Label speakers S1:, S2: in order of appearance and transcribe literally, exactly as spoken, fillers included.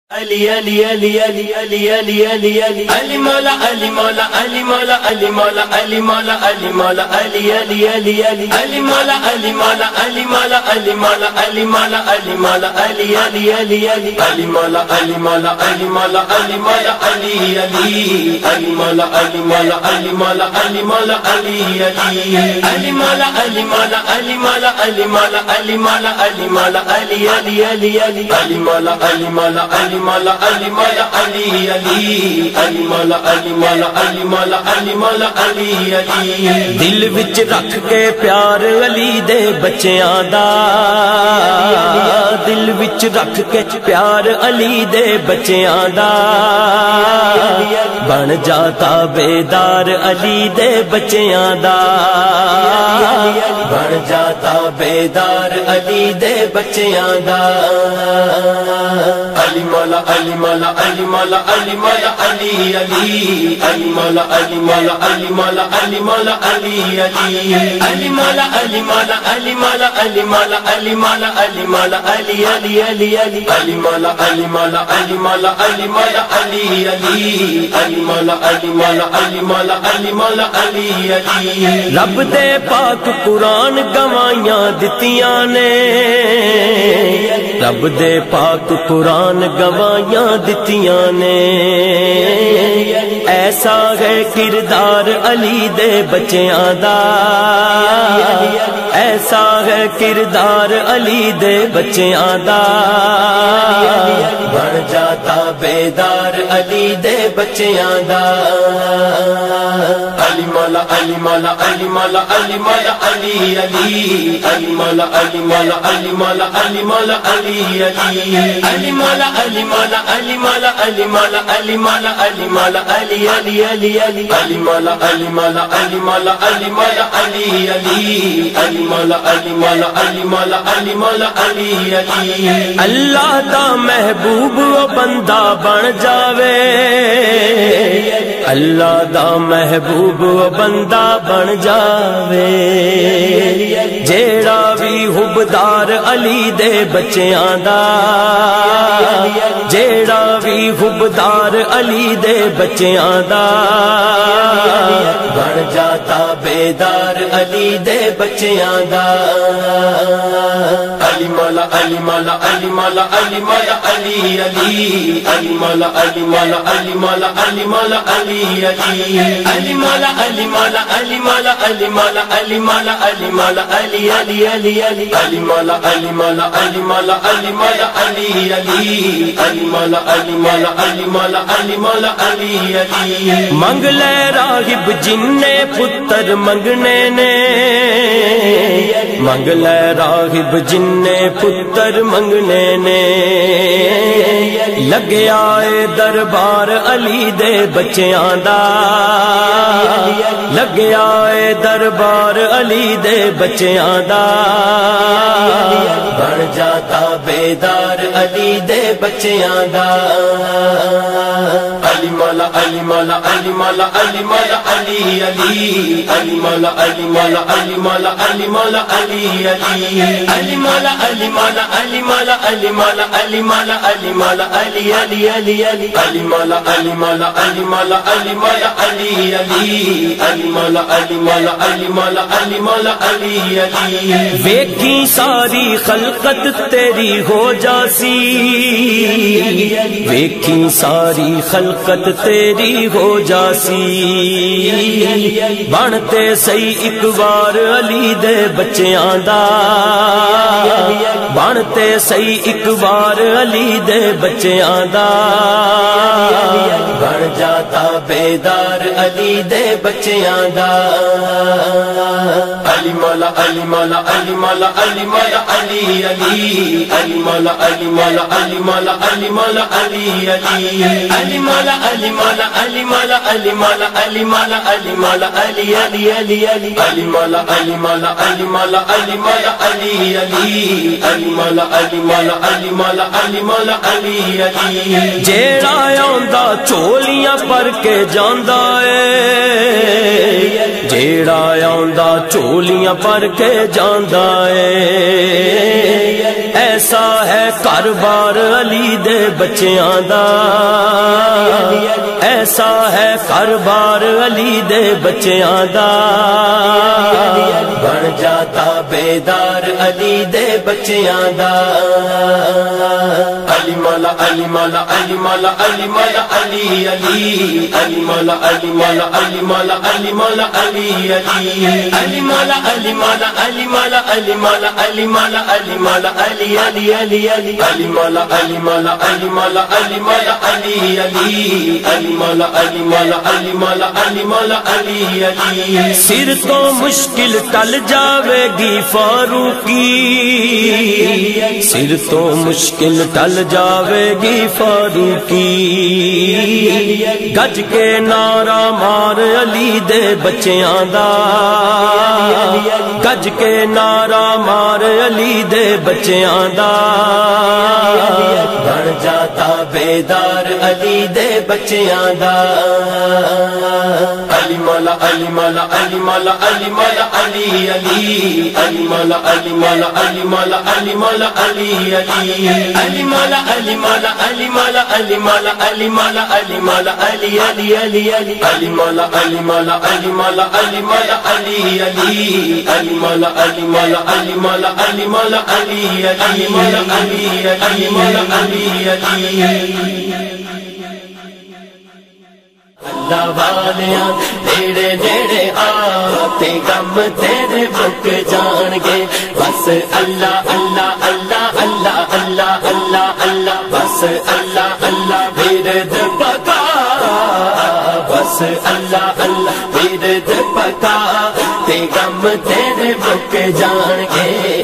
S1: Ali Ali Ali Ali Ali Ali Ali Ali Ali Mola Ali Mola Ali Mola Ali Mola Ali Mola Ali Mola Ali Ali Ali Ali Ali Mola Ali Mola Ali Mola Ali Mola Ali Mola Ali Mola Ali Ali Ali Ali Ali Mola Ali Mola Ali Mola Ali Mola Ali Ali Ali Mola Ali Mola Ali Mola Ali Mola Ali Ali Ali Mola Ali Mola Ali Mola Ali Mola Ali Mola Ali Mola Ali Ali Ali Ali Ali Mola Ali Mola Ali Mola Ali Mola Ali Ali Ali Mola Ali Mola Ali Mola Ali Mola Ali Ali
S2: دل وچ رکھ کے پیار علی دے بچیاں دا دل وچ رکھ کے پیار علی دے بچیاں دا بن جاتا بیدار علی دے بچیاں دا بن جاتا بیدار علی دے بچیاں دا
S1: Ali Mola Ali Mola Ali Mola Ali Mola Ali Ali Ali Mola Ali Mola Ali Mola Ali Mola Ali Ali Ali Mola Ali Mola Ali Mola Ali Mola Ali Mola Ali Mola Ali Ali Ali Ali Ali Mola Ali Mola Ali Mola Ali Mola Ali Ali Ali Mola Ali Mola Ali Mola Ali Mola Ali Ali
S2: رب دے پاک قرآن گوائیاں دتیاں نے رب دے پاک قرآن گوائیاں دتیاں نے ایسا ہے کردار علی دے بچیاں دا ایسا ہے کردار علی دے بچیاں دا بن جاتا بیدار علی دے بچیاں دا
S1: Ali Mola Ali Mola Ali Mola Ali Mola Ali Ali Ali Mola Ali Mola Ali Mola Ali Mola Ali Ali Ali Mola Ali Mola Ali Mola Ali Mola Ali Mola Ali Mola Ali Ali Ali Ali Ali Mola Ali Mola Ali Mola Ali Mola Ali Ali Ali Mola Ali Mola Ali Mola Ali Mola Ali Ali
S2: اللہ دا محبوب و بندہ بن جاوے اللہ دا محبوب و بندہ بن جاوے جیڑا بھی حبدار علی دے بچیاں دا جیڑا بھی حبدار علی دے بچیاں دا بن جاتا بیدار علی دے بچیاں دا
S1: Ali Mola Ali Mola Ali Mola Ali Mola Ali Ali Ali Mola Ali Mola Ali Mola Ali Mola Ali Ali Ali Mola Ali Mola Ali Mola Ali Mola Ali Mola Ali Mola Ali Ali Ali Ali Ali Mola Ali Mola Ali Mola Ali Mola Ali Ali Ali Mola Ali Mola Ali Mola Ali Mola Ali Ali
S2: منگ لے راہب جن نے پتر منگنے نے منگ لے راہب جن نے پتر منگنے نے لگیا اے دربار علی دے بچیاں دا لگیا اے دربار علی دے بچیاں دا بن جاتا بیدار علی دے بچیاں دا
S1: Ali Mola Ali Mola Ali Mola Ali Mola Ali Ali Ali Mola Ali Mola Ali Mola Ali Mola Ali Ali Ali Mola Ali Mola Ali Mola Ali Mola Ali Mola Ali Mola Ali Ali Ali Ali Ali Mola Ali Mola Ali Mola Ali Mola Ali Ali Ali Mola Ali Mola Ali Mola Ali Mola Ali Ali
S2: ویکھی ساری خلقت تیری ہو جاسی ویکھی ساری خلقت تیری ہو جاسی بنتے سی ایک بار علی دے بچیاں دا بنتے سی ایک بار علی دے بچیاں دا بن جاتا بیدار علی دے بچیاں دا
S1: Ali Mola Ali Mola Ali Mola Ali Mola Ali Ali Ali Mola Ali Mola Ali Mola Ali Mola Ali Ali Ali Mola Ali Mola Ali Mola Ali Mola Ali Mola Ali Mola Ali Ali Ali Ali Ali Mola Ali Mola Ali Mola Ali Mola Ali Ali Ali Mola Ali Mola Ali Mola Ali Mola Ali Ali
S2: جیڑا آندا چولیاں پر کے جاندا اے جیڑا آندا چولیاں پر کے جاندا اے ایسا ہے گھر بار علی دے بچیاں دا، ایسا ہے گھر بار علی دے بچیاں دا،
S1: بن جاتا بیدار علی دے بچیاں دا۔ علی مولا علی مولا علی مولا علی مولا علی علی علی مولا علی مولا علی مولا علی مولا علی علی علی مولا علی مولا علی مولا علی مولا علی مولا علی مولا علی علی علی علی علی مولا علی مولا علی مولا علی مولا علی علی علی مولا علی مولا علی مولا علی مولا علی علی۔
S2: سر تو مشکل ٹل جاوے گی فاروقی، سر تو مشکل ٹل جاوے گی فاروقی، گج کے نعرہ مار علی دے بچیاں دا، گج کے نعرہ مار علی دے بچیاں دا،
S1: بن جاتا بیدار علی دے بچیاں دا۔ علی مولا علی مولا علی مولا علی مولا علی علی علی مولا علی مولا علی مولا علی مولا علی علی علی مولا علی مولا علی مولا علی مولا علی مولا علی مولا علی علی علی علی علی مولا علی مولا علی مولا علی مولا علی علی علی مولا علی مولا علی مولا علی مولا علی علی مولا علی علی مولا علی علی۔ اللہ والیاں تیرے نیڑے آتے غم تیرے مک جان گے، بس اللہ اللہ اللہ اللہ اللہ اللہ اللہ، بس اللہ اللہ ورد پکا، بس اللہ اللہ ورد پکا تے غم تیرے مک جان گے۔